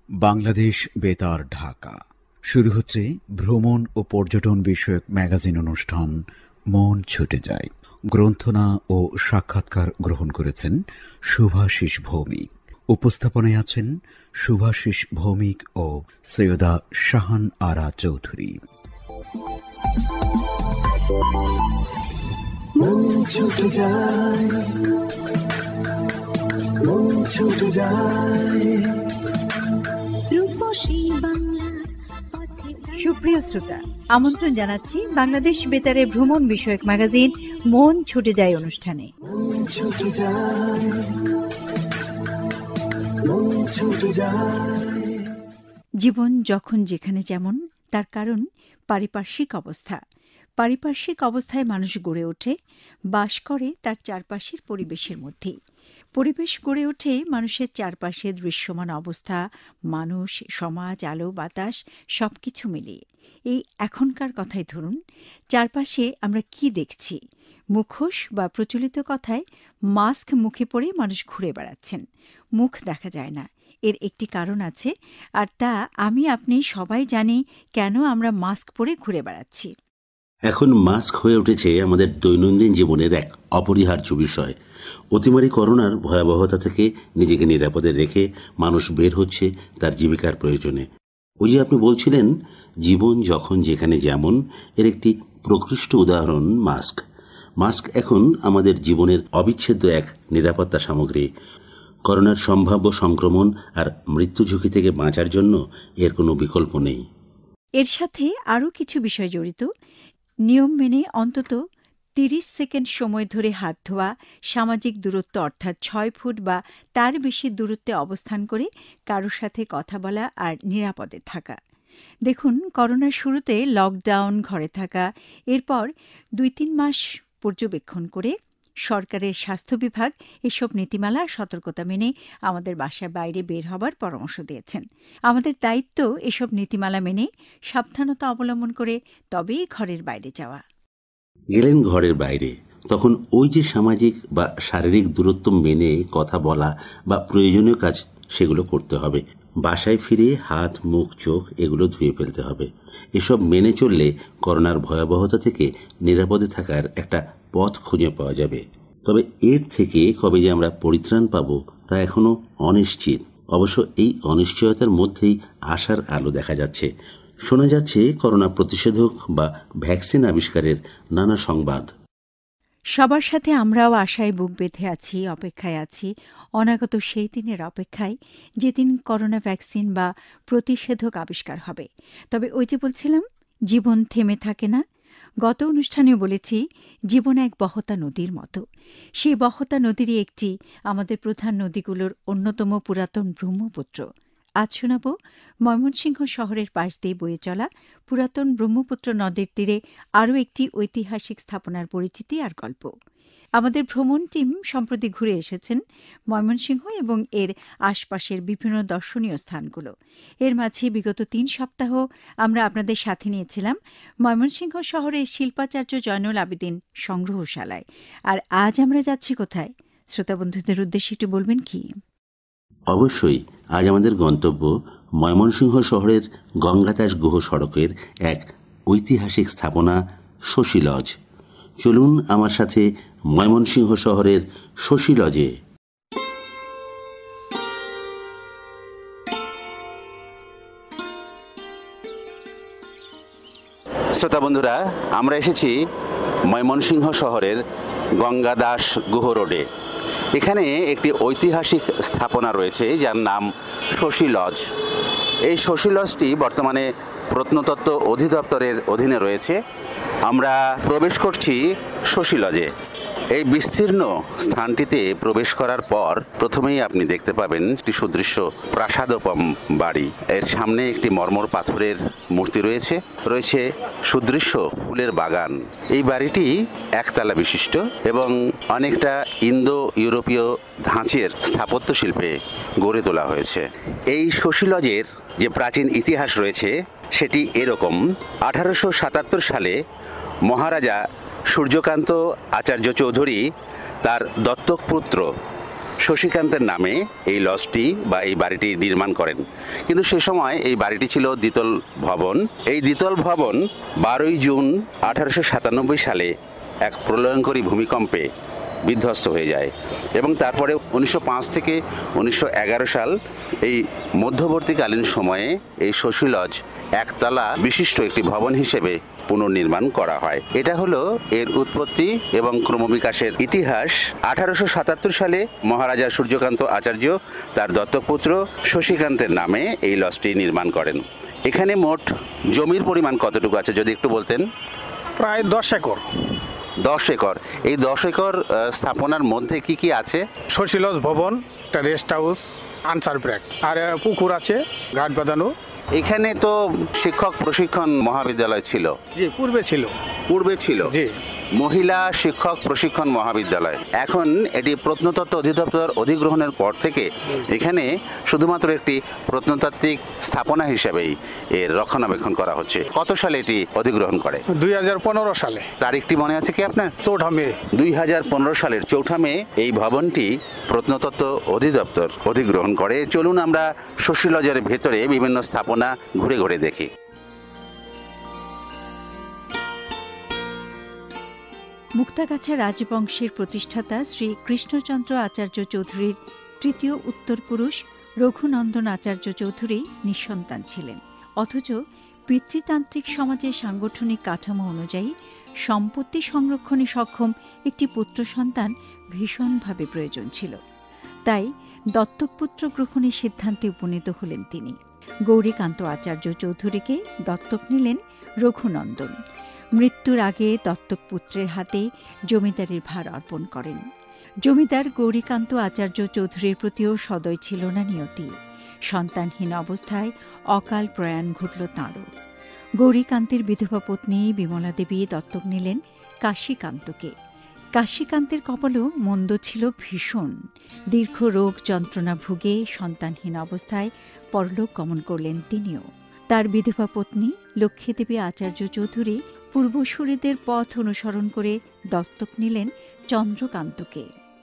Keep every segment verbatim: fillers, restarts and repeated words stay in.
বাংলাদেশ বেতার ঢাকা শুরু হচ্ছে ভ্রমণ ও পর্যটন বিষয়ক ম্যাগাজিন অনুষ্ঠান মন ছুটে যায়। গ্রন্থনা ও সাক্ষাৎকার গ্রহণ করেছেন শুভাশিস ভৌমিক। উপস্থাপনায় আছেন শুভাশিস ভৌমিক ও সৈয়দা শাহান আরা চৌধুরী। মন ছুটে যায়, মন ছুটে যায়। সুপ্রিয় শ্রোতা, আমন্ত্রণ জানাচ্ছি বাংলাদেশ বেতারে ভ্রমণ বিষয়ক ম্যাগাজিন মন ছুটে যায় অনুষ্ঠানে। মন ছুটে যায়, মন ছুটে যায়। জীবন যখন যেখানে যেমন, তার কারণ পারিপার্শ্বিক অবস্থা। পারিপার্শ্বিক অবস্থায় মানুষ গড়ে ওঠে, বাস করে তার চারপাশের পরিবেশের মধ্যেই। পরিবেশ গড়ে ওঠে মানুষের চারপাশে দৃশ্যমান অবস্থা, মানুষ, সমাজ, আলো বাতাস সবকিছু মিলিয়ে। এই এখনকার কথাই ধরুন, চারপাশে আমরা কি দেখছি? মুখোশ বা প্রচলিত কথায় মাস্ক মুখে পরে মানুষ ঘুরে বেড়াচ্ছেন, মুখ দেখা যায় না। এর একটি কারণ আছে, আর তা আমি আপনি সবাই জানি কেন আমরা মাস্ক পরে ঘুরে বেড়াচ্ছি। এখন মাস্ক হয়ে উঠেছে আমাদের দৈনন্দিন জীবনের এক অপরিহার্য বিষয়। অতিমারী করোনার ভয়াবহতা থেকে নিজেকে নিরাপদে রেখে মানুষ বের হচ্ছে তার জীবিকার প্রয়োজনে। ওই যে আপনি বলছিলেন, জীবন যখন যেখানে যেমন, এর একটি প্রকৃষ্ট উদাহরণ মাস্ক। মাস্ক এখন আমাদের জীবনের অবিচ্ছেদ্য এক নিরাপত্তা সামগ্রী। করোনার সম্ভাব্য সংক্রমণ আর মৃত্যু ঝুঁকি থেকে বাঁচার জন্য এর কোনো বিকল্প নেই। এর সাথে আরও কিছু বিষয় জড়িত। নিয়ম মেনে অন্তত তিরিশ সেকেন্ড সময় ধরে হাত ধোয়া, সামাজিক দূরত্ব অর্থাৎ ছয় ফুট বা তার বেশি দূরত্বে অবস্থান করে কারোর সাথে কথা বলা আর নিরাপদে থাকা। দেখুন, করোনার শুরুতে লকডাউন, ঘরে থাকা, এরপর দুই তিন মাস পর্যবেক্ষণ করে সরকারের স্বাস্থ্য বিভাগ এসব নীতিমালা সতর্কতা মেনে আমাদের বাসার বাইরে বের হবার পরামর্শ দিয়েছেন। আমাদের দায়িত্ব এসব নীতিমালা মেনে সাবধানতা অবলম্বন করে তবেই ঘরের বাইরে যাওয়া। গেলেন ঘরের বাইরে, তখন ওই যে সামাজিক বা শারীরিক দূরত্ব মেনে কথা বলা বা প্রয়োজনীয় কাজ, সেগুলো করতে হবে। বাসায় ফিরে হাত, মুখ, চোখ এগুলো ধুয়ে ফেলতে হবে। এসব মেনে চললে করোনার ভয়াবহতা থেকে নিরাপদে থাকার একটা পথ খুঁজে পাওয়া যাবে। তবে এর থেকে কবে যে আমরা পরিত্রাণ পাব তা এখনো অনিশ্চিত। অবশ্য এই অনিশ্চয়তার মধ্যেই আশার আলো দেখা যাচ্ছে। শোনা যাচ্ছে করোনা প্রতিষেধক বা ভ্যাকসিন আবিষ্কারের নানা সংবাদ। সবার সাথে আমরাও আশায় বুক বেঁধে আছি, অপেক্ষায় আছি, অনাগত সেই দিনের অপেক্ষায় যেদিন করোনা ভ্যাকসিন বা প্রতিষেধক আবিষ্কার হবে। তবে ওই যে বলছিলাম, জীবন থেমে থাকে না। গত অনুষ্ঠানেও বলেছি, জীবন এক বহতা নদীর মতো। সেই বহতা নদীরই একটি আমাদের প্রধান নদীগুলোর অন্যতম পুরাতন ব্রহ্মপুত্র। আজ শোনাব ময়মনসিংহ শহরের পাশ দিয়ে বয়ে চলা পুরাতন ব্রহ্মপুত্র নদের তীরে আরও একটি ঐতিহাসিক স্থাপনার পরিচিতি আর গল্প। আমাদের ভ্রমণ টিম সম্প্রতি ঘুরে এসেছেন ময়মনসিংহ এবং এর আশপাশের বিভিন্ন দর্শনীয় স্থানগুলো। এর মাঝে বিগত তিন সপ্তাহ আমরা আপনাদের সাথে নিয়েছিলাম ময়মনসিংহ শহরের শিল্পাচার্য জয়নুল আবেদিন সংগ্রহশালায়। আর আজ আমরা যাচ্ছি কোথায়? শ্রোতা বন্ধুদের উদ্দেশ্যে একটু বলবেন কি? অবশ্যই, আজ আমাদের গন্তব্য ময়মনসিংহ শহরের গঙ্গাদাস গুহ সড়কের এক ঐতিহাসিক স্থাপনা শশী লজ। চলুন আমার সাথে ময়মনসিংহ শহরের শশী লজে। শ্রোতা বন্ধুরা, আমরা এসেছি ময়মনসিংহ শহরের গঙ্গাদাস গুহ রোডে। এখানে একটি ঐতিহাসিক স্থাপনা রয়েছে যার নাম শশী লজ। এই শশী লজটি বর্তমানে প্রত্নতত্ত্ব অধিদপ্তরের অধীনে রয়েছে। আমরা প্রবেশ করছি শশী লজে। এই বিস্তীর্ণ স্থানটিতে প্রবেশ করার পর প্রথমেই আপনি দেখতে পাবেন একটি সুদৃশ্য প্রাসাদোপম বাড়ি। এর সামনে একটি মর্মর পাথরের মূর্তি রয়েছে, রয়েছে সুদৃশ্য ফুলের বাগান। এই বাড়িটি একতলা বিশিষ্ট এবং অনেকটা ইন্দো ইউরোপীয় ধাঁচের স্থাপত্য শিল্পে গড়ে তোলা হয়েছে। এই শশী লজের যে প্রাচীন ইতিহাস রয়েছে সেটি এরকম। আঠারোশো সাতাত্তর সালে মহারাজা সূর্যকান্ত আচার্য চৌধুরী তার দত্তক পুত্র শশীকান্তের নামে এই লজটি বা এই বাড়িটি নির্মাণ করেন। কিন্তু সে সময় এই বাড়িটি ছিল দ্বিতল ভবন। এই দ্বিতল ভবন বারোই জুন আঠারোশো সাতানব্বই সালে এক প্রলয়ঙ্করী ভূমিকম্পে বিধ্বস্ত হয়ে যায় এবং তারপরে উনিশশো পাঁচ থেকে উনিশশো এগারো সাল এই মধ্যবর্তীকালীন সময়ে এই শশী লজ একতলা বিশিষ্ট একটি ভবন হিসেবে পুনর্নির্মাণ করা হয়। এটা হলো এর উৎপত্তি এবং ক্রমবিকাশের ইতিহাস। আঠারোশো সাতাত্তর সালে মহারাজা সূর্যকান্ত আচার্য তার দত্তকপুত্র শশীকান্তের নামে এই লজটি নির্মাণ করেন। এখানে মোট জমির পরিমাণ কতটুকু আছে যদি একটু বলতেন? প্রায় দশ একর। দশ একর। এই দশ একর স্থাপনার মধ্যে কি কি আছে? শশী লজ ভবন, একটা রেস্ট হাউস, আনসার ব্রেক, আর পুকুর আছে, ঘাট বাঁধানো। এখানে তো শিক্ষক প্রশিক্ষণ মহাবিদ্যালয় ছিল। জি, পূর্বে ছিল। পূর্বে ছিল জি, মহিলা শিক্ষক প্রশিক্ষণ মহাবিদ্যালয়। এখন এটি প্রত্নতত্ত্ব অধিদপ্তর অধিগ্রহণের পর থেকে এখানে শুধুমাত্র একটি প্রত্নতাত্ত্বিক স্থাপনা হিসেবেই এর রক্ষণাবেক্ষণ করা হচ্ছে। কত সালে এটি অধিগ্রহণ করে? দুই হাজার পনেরো সালে। তারিখটি মনে আছে কি আপনার? চৌঠা মে। দুই হাজার পনেরো সালের চৌঠা মে এই ভবনটি প্রত্নতত্ত্ব অধিদপ্তর অধিগ্রহণ করে। চলুন আমরা শশী লজের ভেতরে বিভিন্ন স্থাপনা ঘুরে ঘুরে দেখি। মুক্তাগাছা রাজবংশের প্রতিষ্ঠাতা শ্রী কৃষ্ণচন্দ্র আচার্য চৌধুরীর তৃতীয় উত্তর পুরুষ রঘুনন্দন আচার্য চৌধুরী নিঃসন্তান ছিলেন, অথচ পিতৃতান্ত্রিক সমাজের সাংগঠনিক কাঠামো অনুযায়ী সম্পত্তি সংরক্ষণে সক্ষম একটি পুত্র সন্তান ভীষণভাবে প্রয়োজন ছিল। তাই দত্তকপুত্র গ্রহণের সিদ্ধান্তে উপনীত হলেন তিনি। গৌরীকান্ত আচার্য চৌধুরীকে দত্তক নিলেন রঘুনন্দন। মৃত্যুর আগে দত্তক পুত্রের হাতে জমিদারির ভার অর্পণ করেন। জমিদার গৌরীকান্ত আচার্য চৌধুরীর প্রতিও সদয় ছিল না নিয়তি। সন্তানহীন অবস্থায় অকাল প্রয়াণ ঘটল তাঁরও। গৌরীকান্তের বিধবা পত্নী বিমলা দেবী দত্তক নিলেন কাশীকান্তকে। কাশীকান্তের কপালও মন্দ ছিল ভীষণ। দীর্ঘ রোগ যন্ত্রণা ভুগে সন্তানহীন অবস্থায় পরলোক গমন করলেন তিনিও। তার বিধবা পত্নী লক্ষ্মীদেবী আচার্য চৌধুরী পূর্বসূরীদের পথ অনুসরণ করে দত্তক নিলেন চন্দ্রকান্তকে।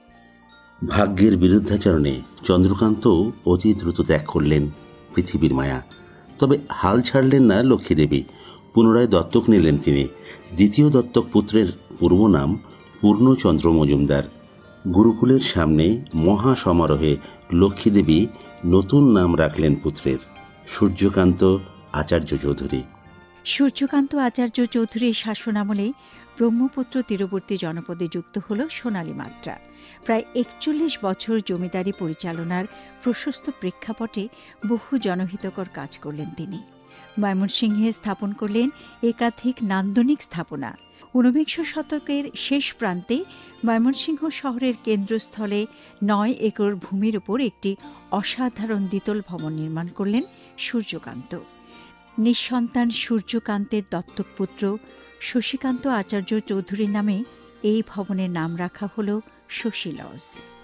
ভাগ্যের বিরুদ্ধাচরণে চন্দ্রকান্ত অতি দ্রুত ত্যাগ করলেন পৃথিবীর মায়া। তবে হাল ছাড়লেন না লক্ষ্মীদেবী। পুনরায় দত্তক নিলেন তিনি। দ্বিতীয় দত্তক পুত্রের পূর্ব নাম পূর্ণচন্দ্র মজুমদার। গুরুকুলের সামনে মহা সমারোহে লক্ষ্মীদেবী নতুন নাম রাখলেন পুত্রের, সূর্যকান্ত আচার্য চৌধুরী। সূর্যকান্ত আচার্য চৌধুরীর শাসনামলে ব্রহ্মপুত্র তীরবর্তী জনপদে যুক্ত হল সোনালী মাত্রা। প্রায় একচল্লিশ বছর জমিদারি পরিচালনার প্রশস্ত প্রেক্ষাপটে বহু জনহিতকর কাজ করলেন তিনি। ময়মনসিংহে স্থাপন করলেন একাধিক নান্দনিক স্থাপনা। ঊনবিংশ শতকের শেষ প্রান্তে ময়মনসিংহ শহরের কেন্দ্রস্থলে নয় একর ভূমির উপর একটি অসাধারণ দ্বিতল ভবন নির্মাণ করলেন সূর্যকান্ত। নিঃসন্তান সূর্যকান্তের দত্তক পুত্র শশীকান্ত আচার্য চৌধুরীর নামে এই ভবনের নাম রাখা হল শশী লজ।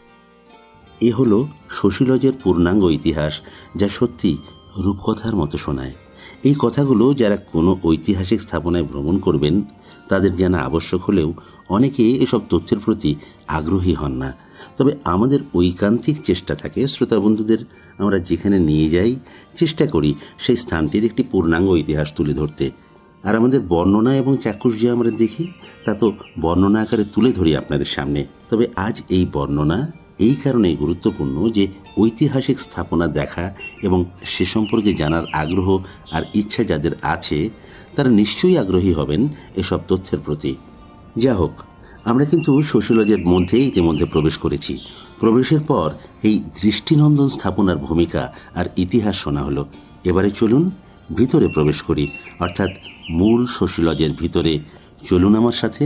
এ হল শশী লজের পূর্ণাঙ্গ ইতিহাস, যা সত্যি রূপকথার মতো শোনায়। এই কথাগুলো যারা কোনো ঐতিহাসিক স্থাপনায় ভ্রমণ করবেন তাদের জানা আবশ্যক হলেও অনেকে এসব তথ্যের প্রতি আগ্রহী হন না। তবে আমাদের ঐকান্তিক চেষ্টা থাকে শ্রোতা বন্ধুদের আমরা যেখানে নিয়ে যাই চেষ্টা করি সেই স্থানটির একটি পূর্ণাঙ্গ ইতিহাস তুলে ধরতে। আর আমাদের বর্ণনা এবং চাক্ষুষ যে আমরা দেখি তা তো বর্ণনা আকারে তুলে ধরি আপনাদের সামনে। তবে আজ এই বর্ণনা এই কারণেই গুরুত্বপূর্ণ যে ঐতিহাসিক স্থাপনা দেখা এবং সে সম্পর্কে জানার আগ্রহ আর ইচ্ছা যাদের আছে তারা নিশ্চয়ই আগ্রহী হবেন এসব তথ্যের প্রতি। যা হোক, আমরা কিন্তু শশী লজের মধ্যে ইতিমধ্যে প্রবেশ করেছি। প্রবেশের পর এই দৃষ্টিনন্দন স্থাপনার ভূমিকা আর ইতিহাস শোনা হলো। এবারে চলুন ভিতরে প্রবেশ করি, অর্থাৎ মূল শশী লজের ভিতরে। চলুন আমার সাথে।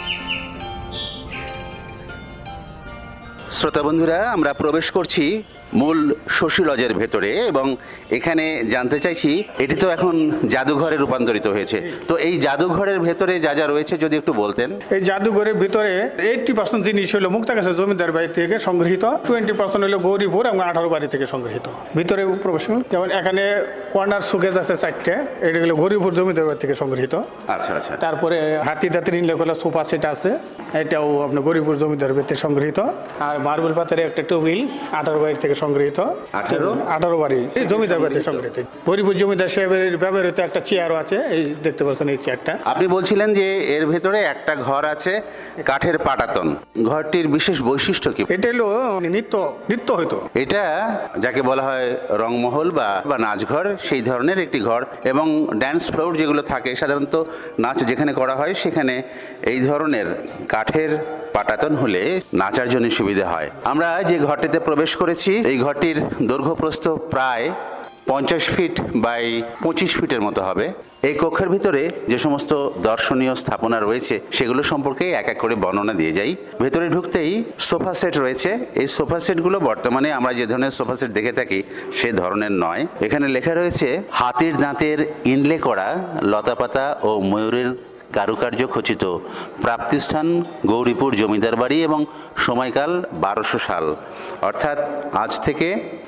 শ্রোতা বন্ধুরা, আমরা প্রবেশ করছি মূল শশী লজের ভেতরে, এবং এখানে জানতে চাইছি এটি তো এখন জাদুঘরে রূপান্তরিত হয়েছে, তো এই জাদুঘরের ভেতরে যা যা রয়েছে যদি একটু বলতেন। এই জাদুঘরের ভিতরে এইটটি পার্সেন্ট জিনিস হলো মুক্তাগাছা জমিদার বাড়ি থেকে সংগৃহীত, টোয়েন্টি পার্সেন্ট হলো গৌরীপুর এবং আঠারো বাড়ি থেকে সংগৃহীত। ভিতরে প্রবেশ, যেমন এখানে কর্নার শোকেস আছে চারটে, এটা হলো গৌরীপুর জমিদার বাড়ি থেকে সংগৃহীত। আচ্ছা আচ্ছা। তারপরে হাতি দাঁতের ইনলেকলা সোফা সেট আছে, এটাও আপনার গৌরীপুর জমিদার বাড়ি থেকে সংগৃহীত। আর মার্বেল পাথরের একটা টেবিল আঠারো বাড়ি থেকে সংগৃহীত। আঠারো আঠারো বাড়ি জমিদার বাড়ি থেকে সংগৃহীত। গৌরীপুর জমিদার সাহেবের ব্যবহৃত একটা চেয়ারও আছে, এই দেখতে পাচ্ছেন এই চেয়ারটা। আপনি বলছিলেন যে এর ভেতরে একটা ঘর আছে কাঠের পাটাতন, ঘরটির বিশেষ বৈশিষ্ট্য কি? এটা হলো নিত্য নিত্য হইতো, এটা যাকে বলা হয় রংমহল বা বা নাচঘর, সেই ধরনের একটি ঘর, এবং ড্যান্স ফ্লোর যেগুলো থাকে সাধারণত নাচ যেখানে করা হয় সেখানে এই ধরনের কাঠের পাটাতন হলে নাচার জন্য সুবিধা হয়। আমরা যে ঘরটিতে প্রবেশ করেছি এই ঘরটির দৈর্ঘ্য প্রস্থ প্রায় পঞ্চাশ ফিট বাই পঁচিশ ফিটের মতো হবে। এই কক্ষের ভিতরে যে সমস্ত দর্শনীয় স্থাপনা রয়েছে সেগুলো সম্পর্কে এক এক করে বর্ণনা দিয়ে যাই। ভেতরে ঢুকতেই সোফা সেট রয়েছে। এই সোফা সেটগুলো বর্তমানে আমরা যে ধরনের সোফা সেট দেখে থাকি সে ধরনের নয়। এখানে লেখা রয়েছে হাতির দাঁতের ইনলে করা লতাপাতা ও ময়ূরের কারুকার্য খচিত, প্রাপ্তিস্থান গৌরীপুর জমিদার বাড়ি এবং সময়কাল বারোশো সাল, অর্থাৎ আজ থেকে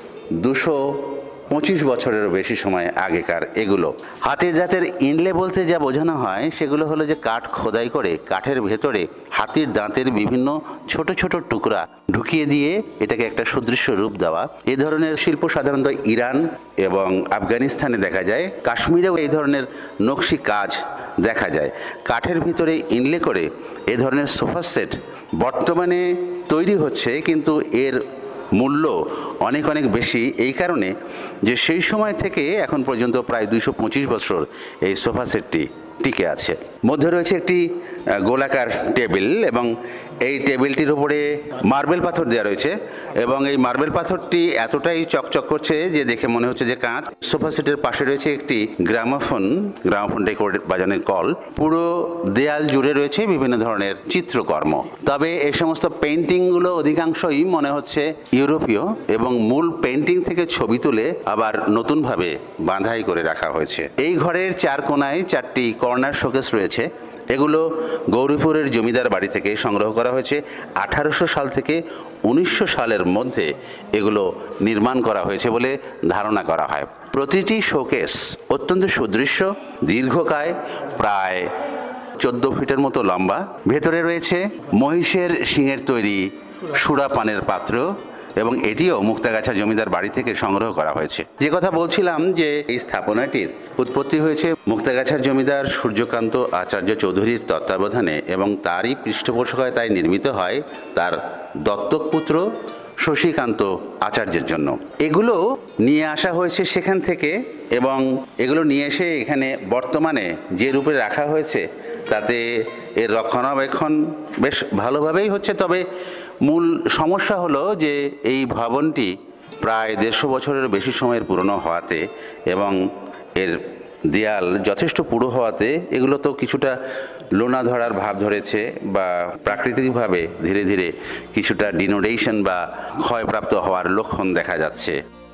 দুশো পঁচিশ বছরেরও বেশি সময় আগেকার এগুলো। হাতির দাঁতের ইনলে বলতে যা বোঝানো হয় সেগুলো হলো যে কাঠ খোদাই করে কাঠের ভেতরে হাতির দাঁতের বিভিন্ন ছোট ছোট টুকরা ঢুকিয়ে দিয়ে এটাকে একটা সুদৃশ্য রূপ দেওয়া। এই ধরনের শিল্প সাধারণত ইরান এবং আফগানিস্তানে দেখা যায়, কাশ্মীরেও এই ধরনের নকশি কাজ দেখা যায়। কাঠের ভিতরে ইনলে করে এ ধরনের সোফা সেট বর্তমানে তৈরি হচ্ছে, কিন্তু এর মূল্য অনেক অনেক বেশি, এই কারণে যে সেই সময় থেকে এখন পর্যন্ত প্রায় দুইশো পঁচিশ বছর এই সোফা সেটটি টিকে আছে। মধ্যে রয়েছে একটি গোলাকার টেবিল, এবং এই টেবিলটির উপরে মার্বেল পাথর দেওয়া রয়েছে, এবং এই মার্বেল পাথরটি এতটাই চকচক করছে যে দেখে মনে হচ্ছে যে কাঁচ। সোফা সেটের পাশে রয়েছে একটি গ্রামোফোন, গ্রামোফোন রেকর্ড বাজানোর কল। পুরো দেয়াল জুড়ে রয়েছে বিভিন্ন ধরনের চিত্রকর্ম, তবে এই সমস্ত পেন্টিংগুলো অধিকাংশই মনে হচ্ছে ইউরোপীয়, এবং মূল পেন্টিং থেকে ছবি তুলে আবার নতুনভাবে বাঁধাই করে রাখা হয়েছে। এই ঘরের চার কোনায় চারটি কর্নার শোকেস রয়েছে। এগুলো গৌরীপুরের জমিদার বাড়ি থেকে সংগ্রহ করা হয়েছে। আঠারোশো সাল থেকে উনিশশো সালের মধ্যে এগুলো নির্মাণ করা হয়েছে বলে ধারণা করা হয়। প্রতিটি শোকেস অত্যন্ত সুদৃশ্য, দীর্ঘকায়, প্রায় চোদ্দ ফিটের মতো লম্বা। ভেতরে রয়েছে মহিষের শিঙের তৈরি সুরা পানের পাত্র, এবং এটিও মুক্তাগাছা জমিদার বাড়ি থেকে সংগ্রহ করা হয়েছে। যে কথা বলছিলাম যে এই স্থাপনাটির উৎপত্তি হয়েছে মুক্তাগাছার জমিদার সূর্যকান্ত আচার্য চৌধুরীর তত্ত্বাবধানে, এবং তারই পৃষ্ঠপোষকতায় নির্মিত হয় তার দত্তক পুত্র শশীকান্ত আচার্যের জন্য। এগুলো নিয়ে আসা হয়েছে সেখান থেকে, এবং এগুলো নিয়ে এসে এখানে বর্তমানে যে রূপে রাখা হয়েছে তাতে এর রক্ষণাবেক্ষণ বেশ ভালোভাবেই হচ্ছে। তবে মূল সমস্যা হলো যে এই ভবনটি প্রায় দেড়শো বছরের বেশি সময়ের পুরনো হওয়াতে এবং এর দেয়াল যথেষ্ট পুরো হওয়াতে এগুলো তো কিছুটা লোনা ধরার ভাব ধরেছে, বা প্রাকৃতিকভাবে ধীরে ধীরে কিছুটা ডিনোডেশন বা ক্ষয়প্রাপ্ত হওয়ার লক্ষণ দেখা যাচ্ছে।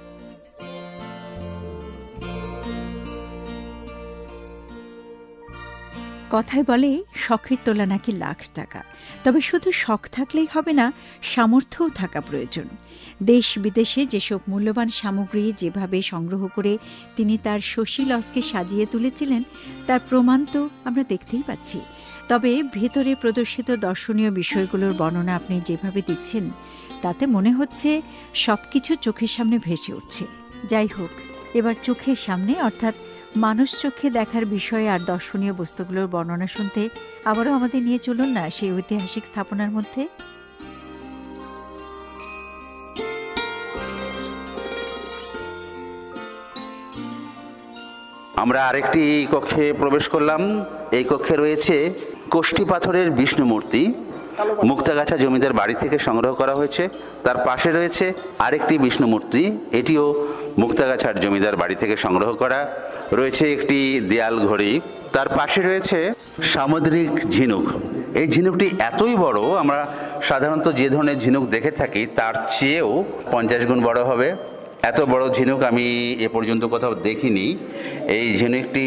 কথায় বলে শখের তোলা নাকি লাখ টাকা, তবে শুধু শখ থাকলেই হবে না, সামর্থ্যও থাকা প্রয়োজন। দেশ বিদেশে যেসব মূল্যবান সামগ্রী যেভাবে সংগ্রহ করে তিনি তার শশী লজকে সাজিয়ে তুলেছিলেন তার প্রমাণ তো আমরা দেখতেই পাচ্ছি। তবে ভেতরে প্রদর্শিত দর্শনীয় বিষয়গুলোর বর্ণনা আপনি যেভাবে দিচ্ছেন তাতে মনে হচ্ছে সব কিছু চোখের সামনে ভেসে উঠছে। যাই হোক, এবার চোখের সামনে অর্থাৎ মানুষ চোখে দেখার বিষয়ে আর দর্শনীয় বস্তুগুলোর বর্ণনা শুনতে আবারও আমাদের নিয়ে চলুন না সেই ঐতিহাসিক স্থাপনার মধ্যে। আমরা আরেকটি কক্ষে প্রবেশ করলাম। এই কক্ষে রয়েছে কোষ্ঠী পাথরের বিষ্ণু মূর্তি, মুক্তাগাছা জমিদার বাড়ি থেকে সংগ্রহ করা হয়েছে। তার পাশে রয়েছে আরেকটি বিষ্ণু মূর্তি, এটিও মুক্তাগাছার জমিদার বাড়ি থেকে সংগ্রহ করা। রয়েছে একটি দেয়াল ঘড়ি, তার পাশে রয়েছে সামুদ্রিক ঝিনুক। এই ঝিনুকটি এতই বড়, আমরা সাধারণত যে ধরনের ঝিনুক দেখে থাকি তার চেয়েও পঞ্চাশ গুণ বড় হবে। এত বড় ঝিনুক আমি এ পর্যন্ত কোথাও দেখিনি। এই ঝিনুকটি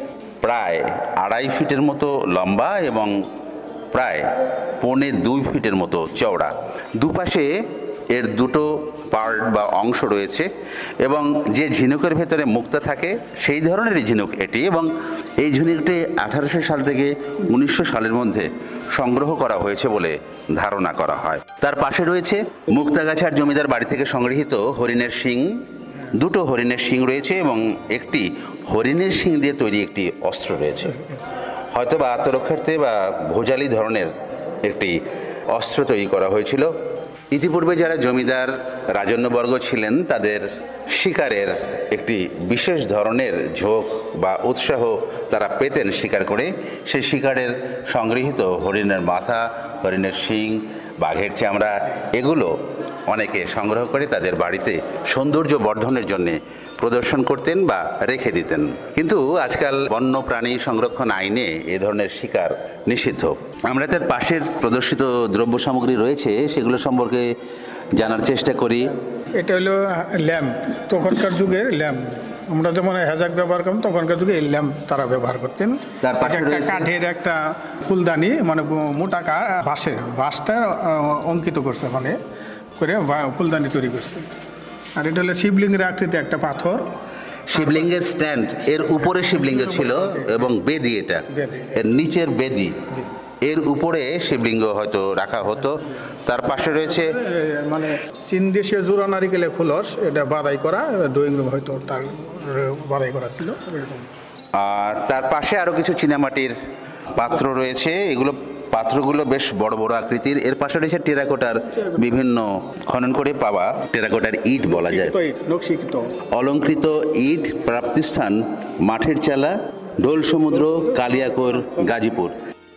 প্রায় আড়াই ফিটের মতো লম্বা এবং প্রায় পৌনে দুই ফিটের মতো চওড়া। দুপাশে এর দুটো পার্ট বা অংশ রয়েছে এবং যে ঝিনুকের ভেতরে মুক্তা থাকে সেই ধরনেরই ঝিনুক এটি, এবং এই ঝিনুকটি আঠারোশো সাল থেকে উনিশশো সালের মধ্যে সংগ্রহ করা হয়েছে বলে ধারণা করা হয়। তার পাশে রয়েছে মুক্তাগাছার জমিদার বাড়ি থেকে সংগৃহীত হরিণের শিং। দুটো হরিণের শিং রয়েছে এবং একটি হরিণের শিং দিয়ে তৈরি একটি অস্ত্র রয়েছে, হয়তো বা আত্মরক্ষার্থে বা ভোজালি ধরনের একটি অস্ত্র তৈরি করা হয়েছিল। ইতিপূর্বে যারা জমিদার রাজন্যবর্গ ছিলেন তাদের শিকারের একটি বিশেষ ধরনের ঝোঁক বা উৎসাহ তারা পেতেন শিকার করে। সেই শিকারের সংগৃহীত হরিণের মাথা, হরিণের শিং, বাঘের চামড়া এগুলো অনেকে সংগ্রহ করে তাদের বাড়িতে সৌন্দর্য বর্ধনের জন্যে প্রদর্শন করতেন বা রেখে দিতেন। কিন্তু আজকাল বন্য প্রাণী সংরক্ষণ আইনে এ ধরনের শিকার নিষিদ্ধ। আমরা তার পাশের প্রদর্শিত দ্রব্য সামগ্রী রয়েছে সেগুলো সম্পর্কে জানার চেষ্টা করি। এটা হলো ল্যাম্প, তখনকার যুগের ল্যাম্প। আমরা যেমন হ্যাজাক ব্যবহার করতাম তখনকার যুগে এই ল্যাম্প তারা ব্যবহার করতেন। তার পাশে একটা রয়েছে কাঠের একটা ফুলদানি, মানে মোটা কা বাঁশের বাঁশটা অঙ্কিত করছে, মানে করে ফুলদানি তৈরি করছে। আর এটা হলো শিবলিঙ্গের আকৃতি একটা পাথর, শিবলিঙ্গের স্ট্যান্ড, এর উপরে শিবলিঙ্গ ছিল এবং বেদি, এটা এর নিচের বেদি, এর উপরে শিবলিঙ্গ হয়তো রাখা হতো। তার পাশে রয়েছে মানে চীন দেশীয় জোড়া নারিকেলের খোলস, এটা বাদাই করা, ড্রয়িং রুম হয়তো তার বাদাই করা ছিল এরকম। আর তার পাশে আরও কিছু চীনামাটির পাত্র রয়েছে, এগুলো পাত্রগুলো বেশ বড় বড় আকৃতির। এর পাশে রয়েছে টেরাকোটার বিভিন্ন খনন করে পাওয়া টেরাকোটার ইট বলা যায়, নকশিকৃত অলঙ্কৃত ইট। প্রাপ্তিস্থান মাঠের চালা, ঢোল সমুদ্র, কালিয়াকৈর, গাজীপুর।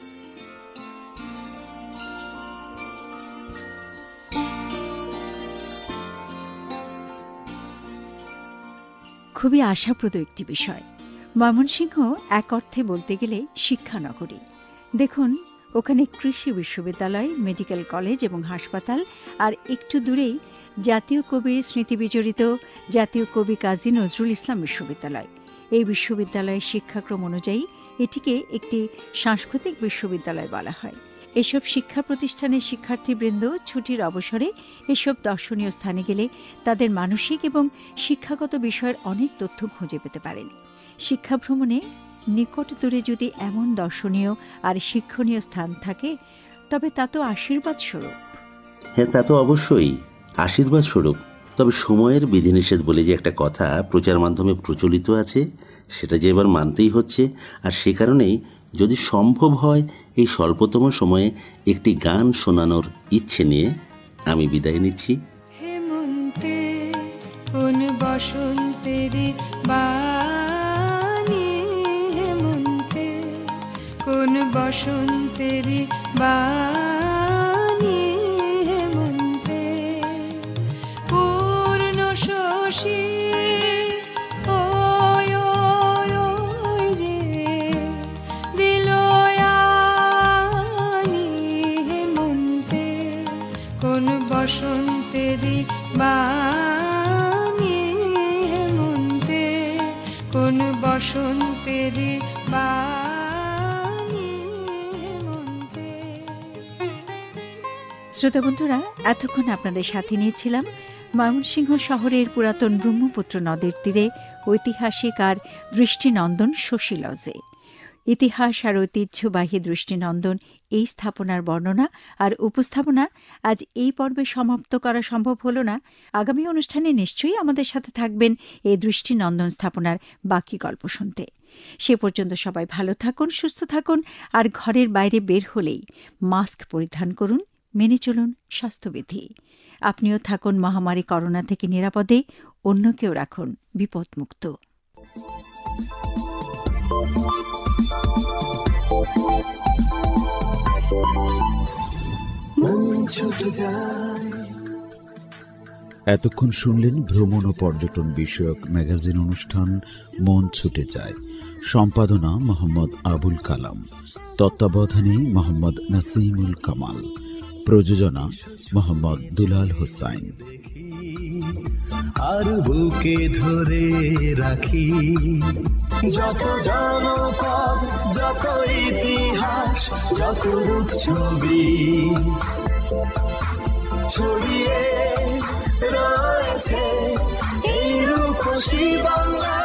খুবই আশাপ্রদ একটি বিষয়। ময়মনসিংহ এক অর্থে বলতে গেলে শিক্ষানগরী। দেখুন, ওখানে কৃষি বিশ্ববিদ্যালয়, মেডিকেল কলেজ এবং হাসপাতাল, আর একটু দূরেই জাতীয় কবির স্মৃতিবিজড়িত জাতীয় কবি কাজী নজরুল ইসলাম বিশ্ববিদ্যালয়। এই বিশ্ববিদ্যালয়ের শিক্ষাক্রম অনুযায়ী এটিকে একটি সাংস্কৃতিক বিশ্ববিদ্যালয় বলা হয়। এসব শিক্ষা প্রতিষ্ঠানের শিক্ষার্থীবৃন্দ ছুটির অবসরে এসব দর্শনীয় স্থানে গেলে তাদের মানসিক এবং শিক্ষাগত বিষয়ের অনেক তথ্য খুঁজে পেতে পারেন। শিক্ষা ভ্রমণে নিকট দূরে যদি এমন দর্শনীয় আর শিক্ষণীয় স্থান থাকে তবে তা তো আশীর্বাদ স্বরূপ। হ্যাঁ, তা তো অবশ্যই আশীর্বাদ স্বরূপ। তবে সময়ের বিধিনিষেধ বলে যে একটা কথা প্রচার মাধ্যমে প্রচলিত আছে, সেটা যে এবার মানতেই হচ্ছে। আর সে কারণেই যদি সম্ভব হয় এই স্বল্পতম সময়ে একটি গান শোনানোর ইচ্ছে নিয়ে আমি বিদায় নিচ্ছি। হেমন্তে কোন বসন্তের বাণী, হেমন্তে কোন বসন্তের বাণী, হেমন্তে পূর্ণ শশী বসন্তেরি বাণী, হেমন্তে কোন বসন্তেরি বাণী, হেমন্তে। শ্রোতা বন্ধুরা, এতক্ষণ আপনাদের সাথে নিয়েছিলাম ময়মনসিংহ শহরের পুরাতন ব্রহ্মপুত্র নদের তীরে ঐতিহাসিক আর দৃষ্টিনন্দন শশী লজে। ইতিহাস আর ঐতিহ্যবাহী দৃষ্টিনন্দন এই স্থাপনার বর্ণনা আর উপস্থাপনা আজ এই পর্বে সমাপ্ত করা সম্ভব হল না। আগামী অনুষ্ঠানে নিশ্চয়ই আমাদের সাথে থাকবেন এই দৃষ্টিনন্দন স্থাপনার বাকি গল্প শুনতে। সে পর্যন্ত সবাই ভালো থাকুন, সুস্থ থাকুন, আর ঘরের বাইরে বের হলেই মাস্ক পরিধান করুন, মেনে চলুন স্বাস্থ্যবিধি। আপনিও থাকুন মহামারী করোনা থেকে নিরাপদে, অন্যকেও রাখুন বিপদমুক্ত। এতক্ষণ শুনলেন ভ্রমণ ও পর্যটন বিষয়ক ম্যাগাজিন অনুষ্ঠান মন ছুটে যায়। সম্পাদনা মোহাম্মদ আবুল কালাম, তত্ত্বাবধানে মোহাম্মদ নাসিমুল কামাল, প্রযোজনা মোহাম্মদ দুলাল হোসাইন। আর বুকে ধরে রাখি যত জনপদ, যত ইতিহাস, যত রূপ ছবি ছড়িয়ে রয়েছে এই রূপসী বাংলা।